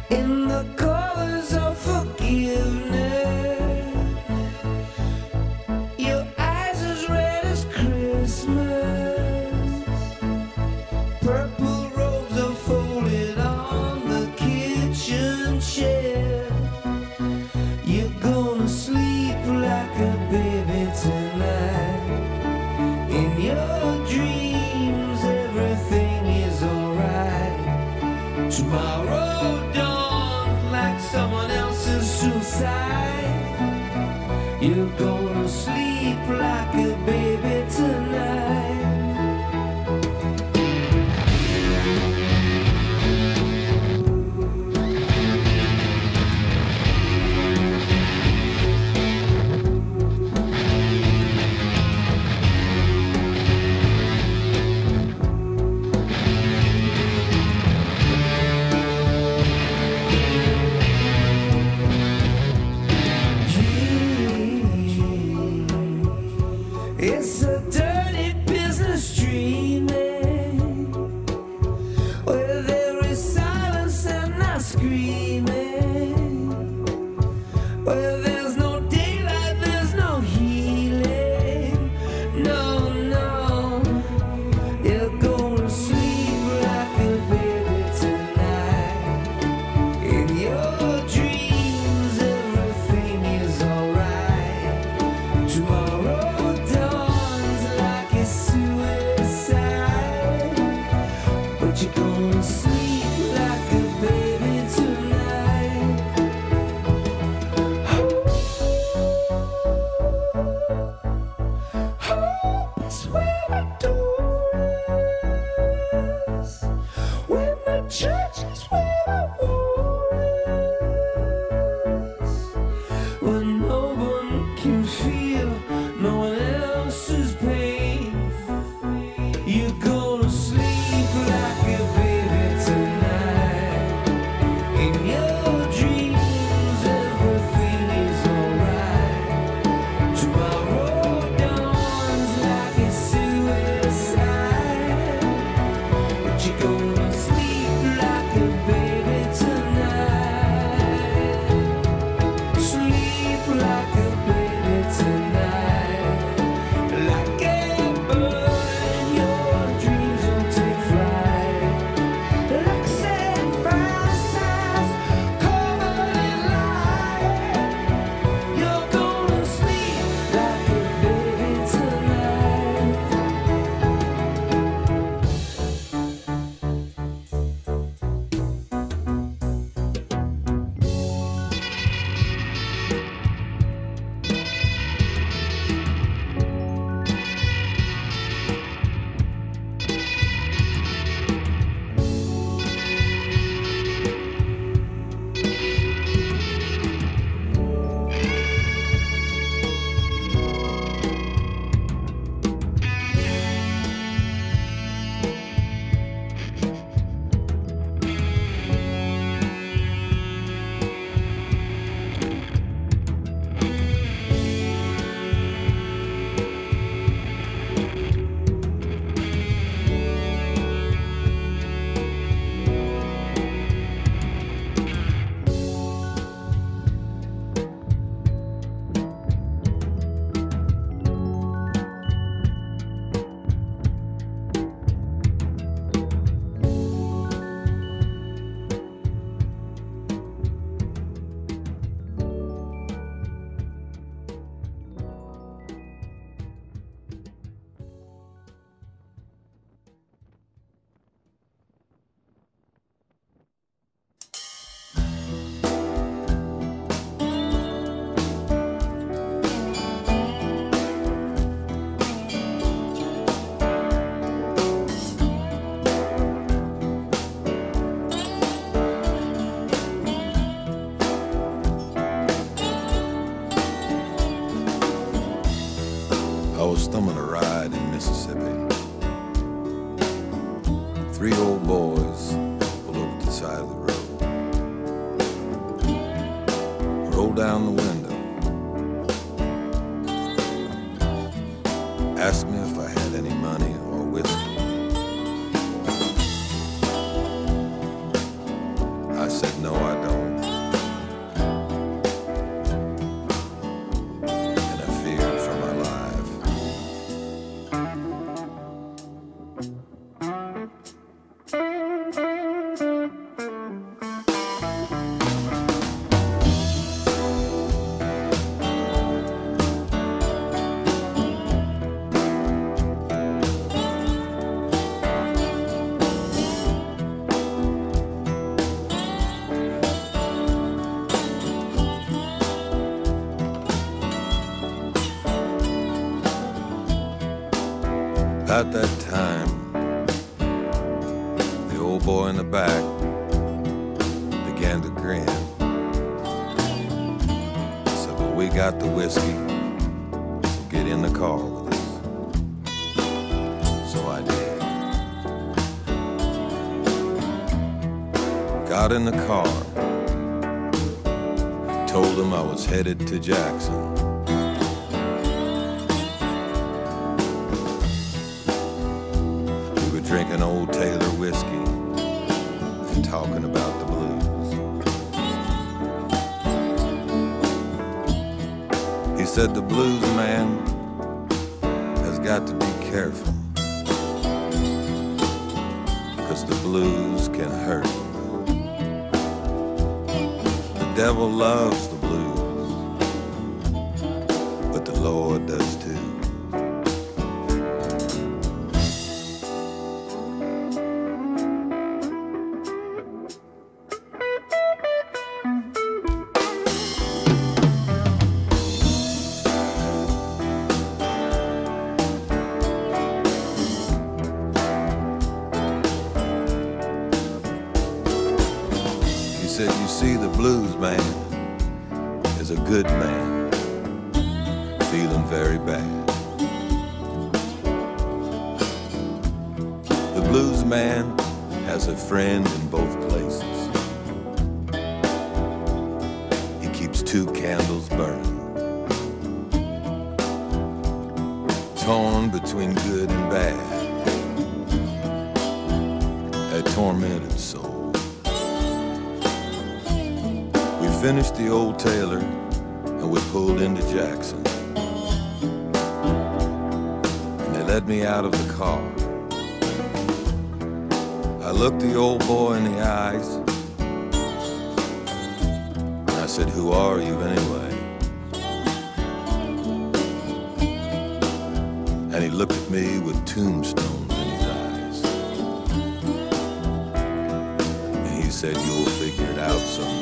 in the colors of forgiveness. Your eyes as red as Christmas. Purple robes are folded on the kitchen chair. You're gonna sleep like a baby tonight. In your dreams, everything is alright. Tomorrow dawns like someone else's suicide. You're gonna sleep like a baby tonight. It's a dirty business dreaming, where there is silence and not screaming, where there's no daylight, there's no healing. No, no, you're gonna sleep like a baby tonight. In your dreams, everything is alright. Tomorrow you're gonna sleep like a baby tonight. That's where I do is when the church is where I was. When no one can feel no one else's pain. You're gonna sleep like a baby tonight. In your dreams, everything is alright. Tomorrow dawns like a suicide. But you're gonna sleep like a baby tonight. Sleep like a baby tonight. Like a bird, your dreams will take flight. Like sacrifices covered in light. You're gonna sleep like a baby tonight. I was thumbing a ride in Mississippi. 3 old boys pulled over to the side of the road. Rolled down the window. Asked me if I had any money or whiskey. I I said, no, I don't. And I feared for my life. About that time, the old boy in the back began to grin. He said, well, we got the whiskey, so get in the car with us. So I did. Got in the car, told him I was headed to Jackson. Drinking Old Taylor whiskey and talking about the blues. He said the blues man has got to be careful, 'cause the blues can hurt. The devil loves the blues, but the Lord does too. He said, you see, the blues man is a good man, feeling very bad. The blues man has a friend in both places. He keeps 2 candles burning, torn between good and bad, a tormented soul. We finished the Old Taylor and we pulled into Jackson. And they led me out of the car. I looked the old boy in the eyes and I said, who are you anyway? And he looked at me with tombstones in his eyes. And he said, you'll figure it out someday.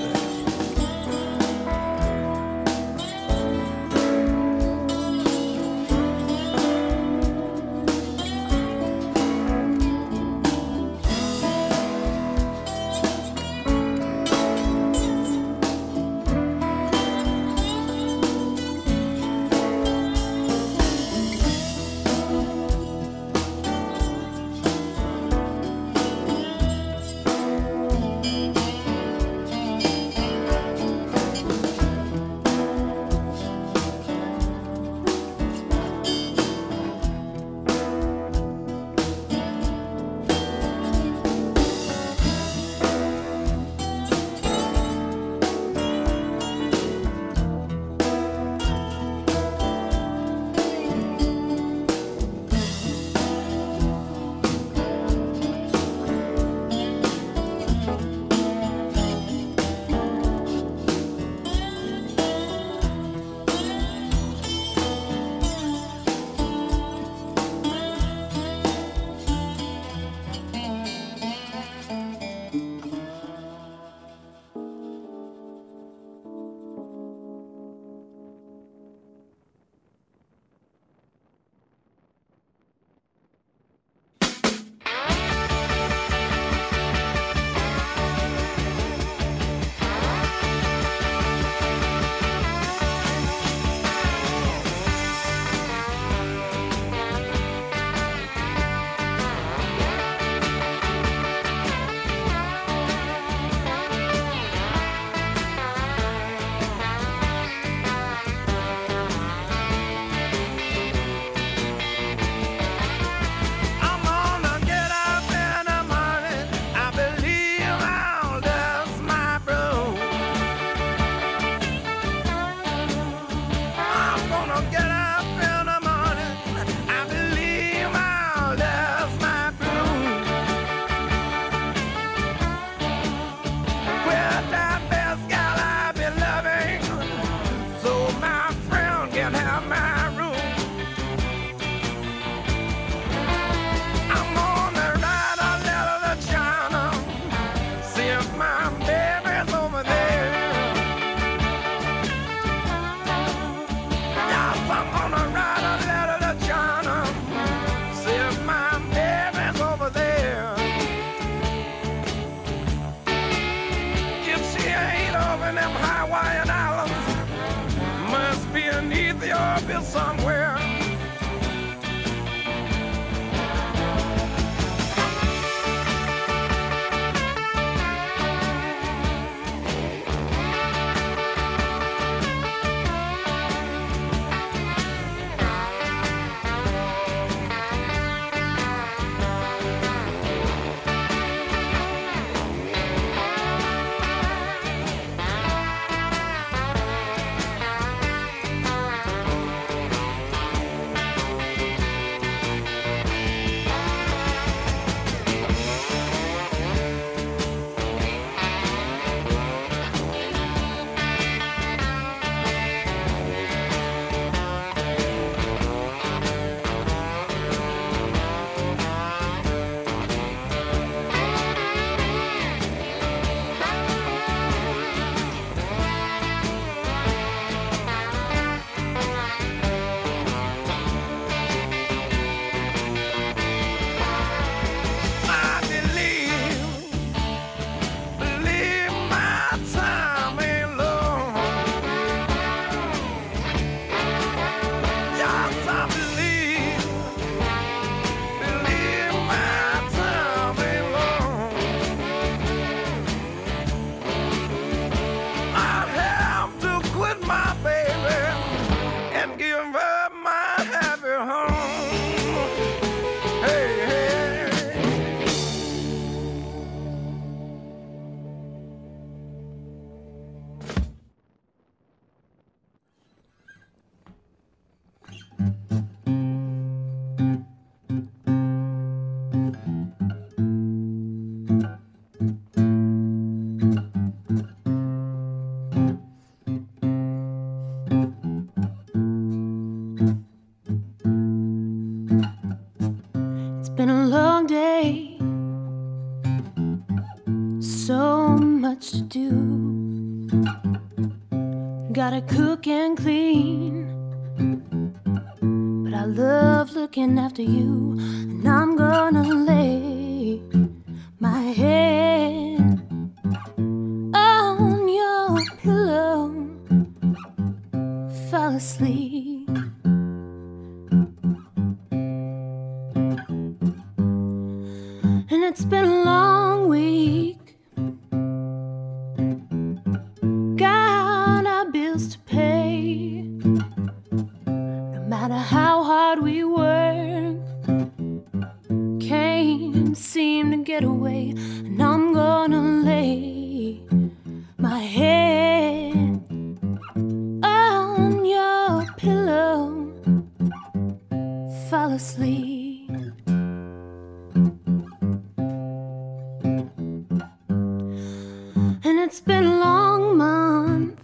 in them Hawaiian Islands. Must be in Ethiopia somewhere. Been a long day, so much to do. Gotta cook and clean, but I love looking after you. And I'm gonna lay my head on your pillow, fall asleep. And it's been a long week, got our bills to pay. No matter how hard we work, can't seem to get away. And I'm gonna lay my head on your pillow, fall asleep. And it's been a long month,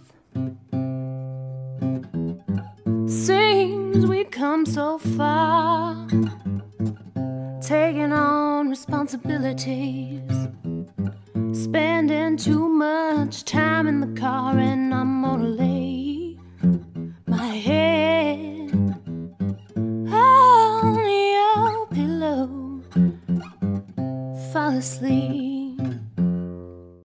seems we've come so far, taking on responsibilities, spending too much time in the car. And I'm gonna lay my head on your pillow, fall asleep.